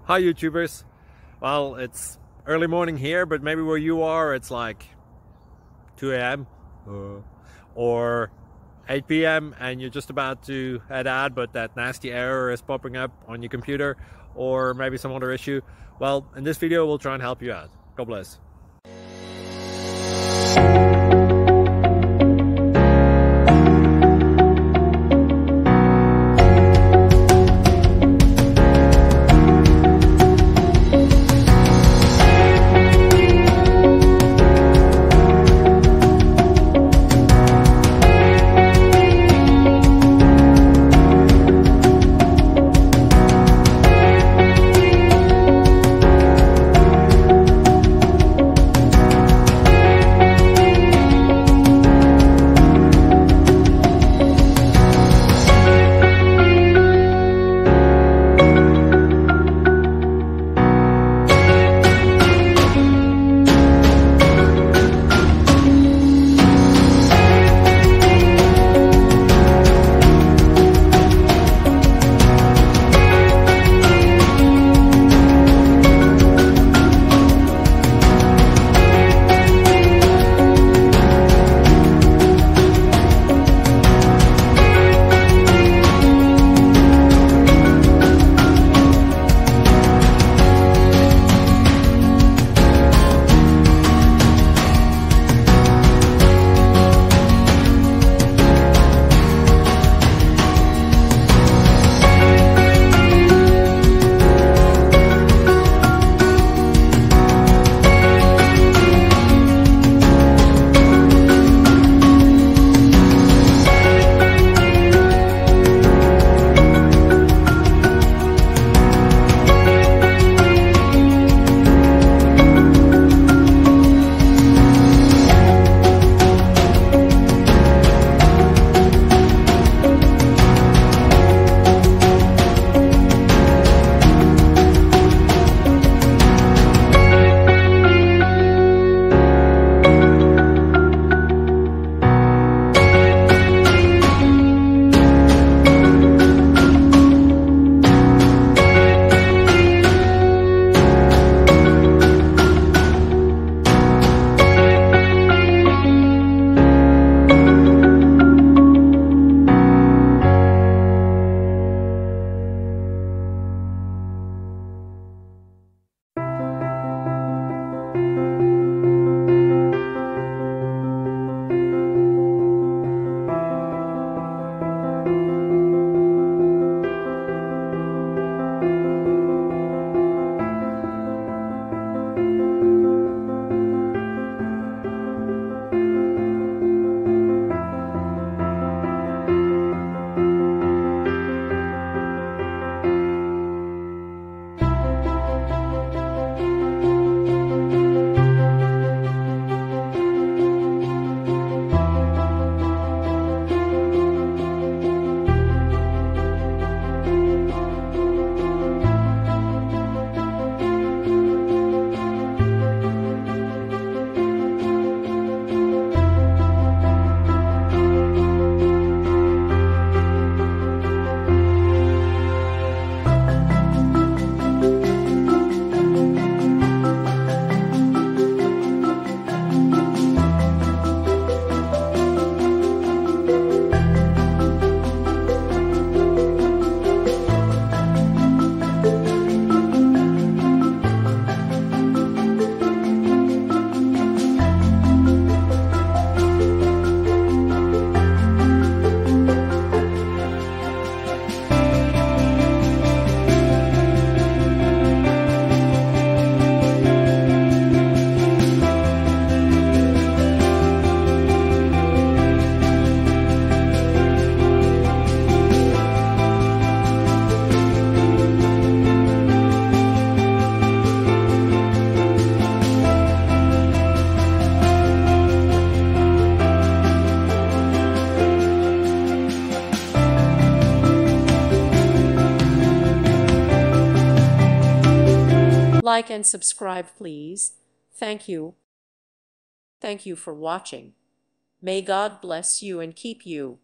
Hi YouTubers. Well, it's early morning here, but maybe where you are it's like 2 a.m. or 8 p.m. and you're just about to head out, but that nasty error is popping up on your computer, or maybe some other issue. Well, in this video we'll try and help you out. God bless. Like and subscribe, please. Thank you. Thank you for watching. May God bless you and keep you.